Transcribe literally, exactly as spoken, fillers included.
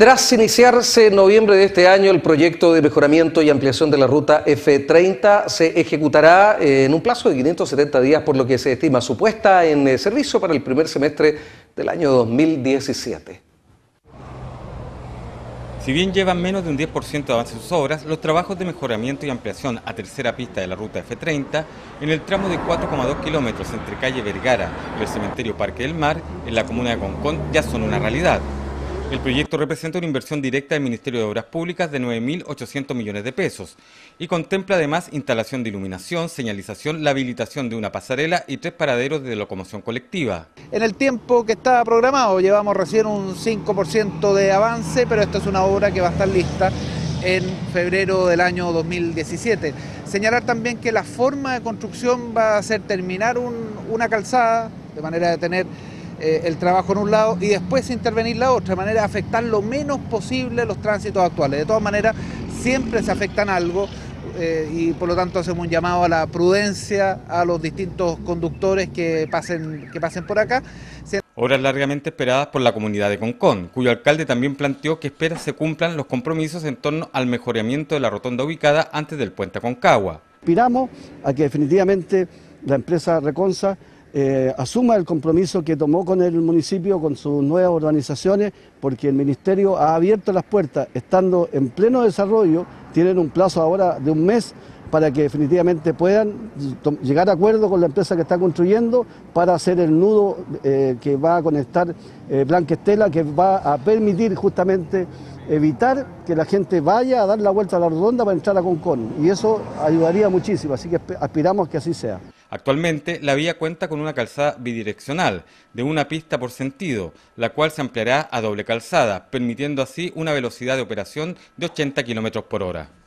Tras iniciarse en noviembre de este año, el proyecto de mejoramiento y ampliación de la ruta F treinta se ejecutará en un plazo de quinientos setenta días, por lo que se estima su puesta en servicio para el primer semestre del año dos mil diecisiete. Si bien llevan menos de un diez por ciento de avance sus obras, los trabajos de mejoramiento y ampliación a tercera pista de la ruta F treinta en el tramo de cuatro coma dos kilómetros entre calle Vergara y el cementerio Parque del Mar, en la comuna de Concón, ya son una realidad. El proyecto representa una inversión directa del Ministerio de Obras Públicas de nueve mil ochocientos millones de pesos y contempla además instalación de iluminación, señalización, la habilitación de una pasarela y tres paraderos de locomoción colectiva. En el tiempo que estaba programado, llevamos recién un cinco por ciento de avance, pero esta es una obra que va a estar lista en febrero del año dos mil diecisiete. Señalar también que la forma de construcción va a ser terminar un, una calzada, de manera de tener eh, el trabajo en un lado y después intervenir la otra, de manera de afectar lo menos posible los tránsitos actuales. De todas maneras, siempre se afectan algo. Eh, y por lo tanto hacemos un llamado a la prudencia a los distintos conductores que pasen, que pasen por acá. Obras largamente esperadas por la comunidad de Concón, cuyo alcalde también planteó que espera se cumplan los compromisos en torno al mejoramiento de la rotonda ubicada antes del puente Aconcagua. Aspiramos a que definitivamente la empresa Reconsa eh, asuma el compromiso que tomó con el municipio, con sus nuevas urbanizaciones, porque el ministerio ha abierto las puertas, estando en pleno desarrollo. Tienen un plazo ahora de un mes para que definitivamente puedan llegar a acuerdo con la empresa que está construyendo para hacer el nudo eh, que va a conectar eh, Blanca Estela, que va a permitir justamente evitar que la gente vaya a dar la vuelta a la rotonda para entrar a Concón. Y eso ayudaría muchísimo, así que aspiramos que así sea. Actualmente la vía cuenta con una calzada bidireccional de una pista por sentido, la cual se ampliará a doble calzada, permitiendo así una velocidad de operación de ochenta kilómetros por hora.